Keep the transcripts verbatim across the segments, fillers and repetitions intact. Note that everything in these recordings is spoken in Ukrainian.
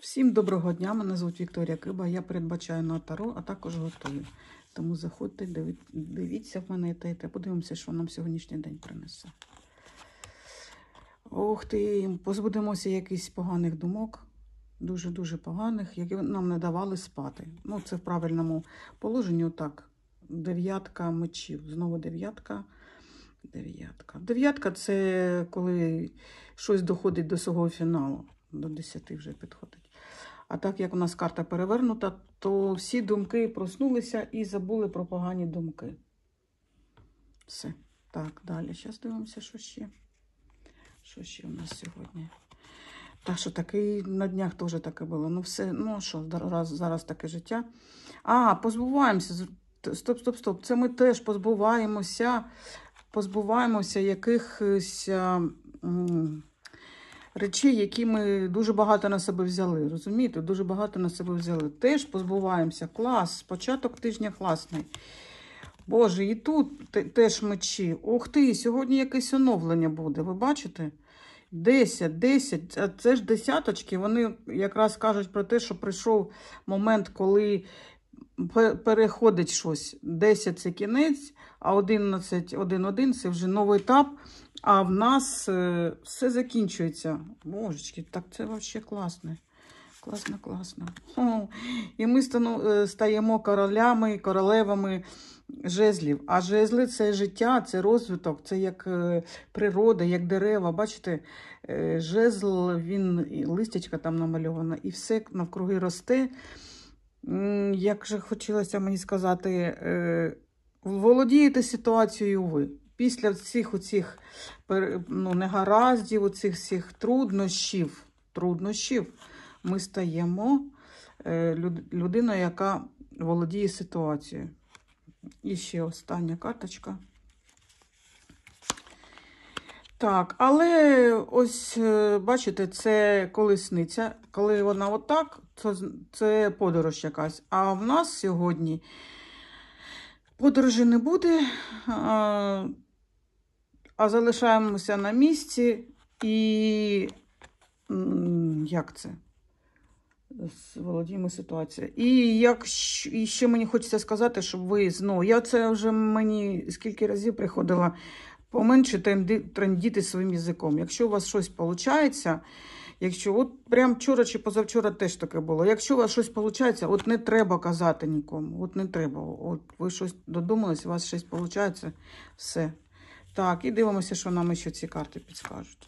Всім доброго дня, мене звуть Вікторія Киба, я передбачаю на таро, а також готую. Тому заходьте, дивіться в мене та й те. Подивимося, що нам сьогоднішній день принесе. Ох ти, позбудемося якихось поганих думок, дуже-дуже поганих, які нам не давали спати. Ну, це в правильному положенні, отак. Дев'ятка мечів, знову дев'ятка. Дев'ятка. Дев'ятка – це коли щось доходить до свого фіналу, до десяти вже підходить. А так як у нас карта перевернута, то всі думки проснулися і забули про погані думки. Все. Так, далі. Зараз дивимося, що ще. Що ще у нас сьогодні? Так, що таке, на днях теж таке було. Ну, все, ну, що, зараз, зараз таке життя. А, позбуваємося. Стоп, стоп, стоп. Це ми теж позбуваємося, позбуваємося якихось м, речей, які ми дуже багато на себе взяли. Розумієте? Дуже багато на себе взяли. Теж позбуваємося. Клас. Початок тижня класний. Боже, і тут теж мечі. Ух ти, сьогодні якесь оновлення буде. Ви бачите? десять, десять. А це ж десяточки. Вони якраз кажуть про те, що прийшов момент, коли переходить щось. десять – це кінець, а одинадцять, один, один – це вже новий етап. А в нас е, все закінчується. Божечки, так це взагалі класно. Класно, класно. О, і ми стану, стаємо королями, королевами жезлів. А жезли – це життя, це розвиток, це як е, природа, як дерева. Бачите, е, жезл, він, листячка там намальована, і все навкруги росте. Як же хотілося мені сказати, е, володієте ситуацією ви. Після всіх оцих ну, негараздів, оцих всіх труднощів, труднощів, ми стаємо е, людиною, яка володіє ситуацією. І ще остання карточка. Так, але ось, бачите, це колесниця. Коли вона отак, то це подорож якась. А в нас сьогодні подорожі не буде, а, а залишаємося на місці і, як це? Володіємо ситуацією. І як і ще мені хочеться сказати, щоб ви знову, я це вже мені скільки разів приходила, поменше трендіти своїм язиком. Якщо у вас щось виходить, якщо, от прям вчора чи позавчора теж таке було, якщо у вас щось виходить, от не треба казати нікому, от не треба, от ви щось додумались, у вас щось виходить, все. Так, і дивимося, що нам ще ці карти підскажуть.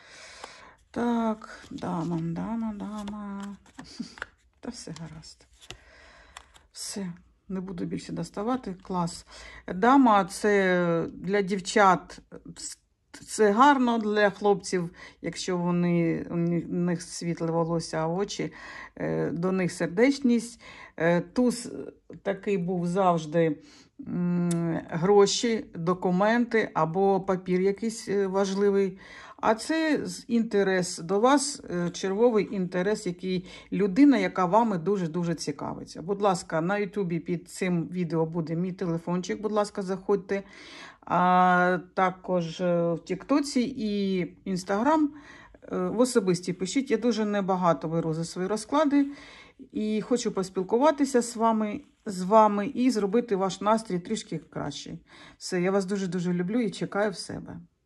Так, дама, дама, дама. Та все гаразд. Все, не буду більше доставати. Клас. Дама – це для дівчат, це гарно, для хлопців, якщо вони, у них світле волосся, а очі, до них сердечність. Туз такий був завжди гроші, документи або папір якийсь важливий. А це інтерес до вас, червовий інтерес, який людина, яка вами дуже-дуже цікавиться. Будь ласка, на ютубі під цим відео буде мій телефончик, будь ласка, заходьте. А також в тіктоці і інстаграм в особисті пишіть. Я дуже небагато беру за свої розклади і хочу поспілкуватися з вами, з вами і зробити ваш настрій трішки кращий. Все, я вас дуже-дуже люблю і чекаю в себе.